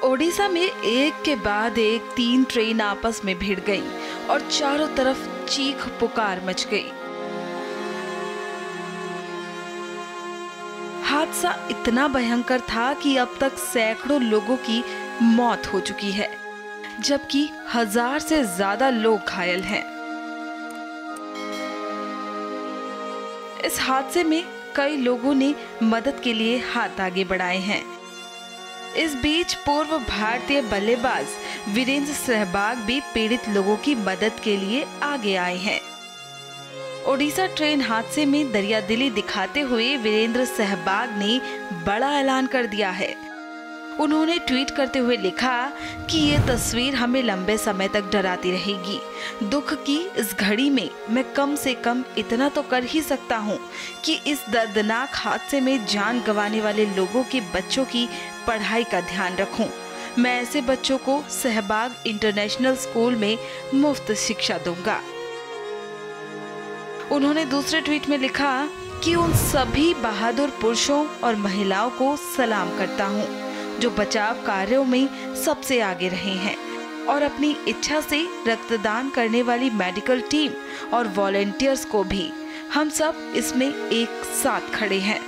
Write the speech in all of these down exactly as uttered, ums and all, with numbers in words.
ओडिशा में एक के बाद एक तीन ट्रेन आपस में भिड़ गई और चारों तरफ चीख पुकार मच गई। हादसा इतना भयंकर था कि अब तक सैकड़ों लोगों की मौत हो चुकी है, जबकि हजार से ज्यादा लोग घायल हैं। इस हादसे में कई लोगों ने मदद के लिए हाथ आगे बढ़ाए हैं। इस बीच पूर्व भारतीय बल्लेबाज वीरेंद्र सहवाग भी पीड़ित लोगों की मदद के लिए आगे आए हैं। ओडिशा ट्रेन हादसे में दरियादिली दिखाते हुए वीरेंद्र सहवाग ने बड़ा ऐलान कर दिया है। उन्होंने ट्वीट करते हुए लिखा कि ये तस्वीर हमें लंबे समय तक डराती रहेगी। दुख की इस घड़ी में मैं कम से कम इतना तो कर ही सकता हूँ कि इस दर्दनाक हादसे में जान गंवाने वाले लोगों के बच्चों की पढ़ाई का ध्यान रखूं। मैं ऐसे बच्चों को सहवाग इंटरनेशनल स्कूल में मुफ्त शिक्षा दूंगा। उन्होंने दूसरे ट्वीट में लिखा कि उन सभी बहादुर पुरुषों और महिलाओं को सलाम करता हूँ जो बचाव कार्यों में सबसे आगे रहे हैं और अपनी इच्छा से रक्तदान करने वाली मेडिकल टीम और वॉलेंटियर्स को भी। हम सब इसमें एक साथ खड़े हैं।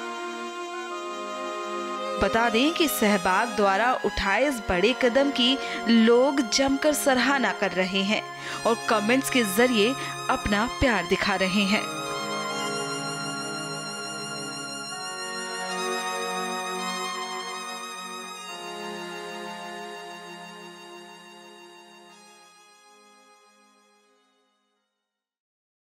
बता दें कि सहवाग द्वारा उठाए इस बड़े कदम की लोग जमकर सराहना कर रहे हैं और कमेंट्स के जरिए अपना प्यार दिखा रहे हैं।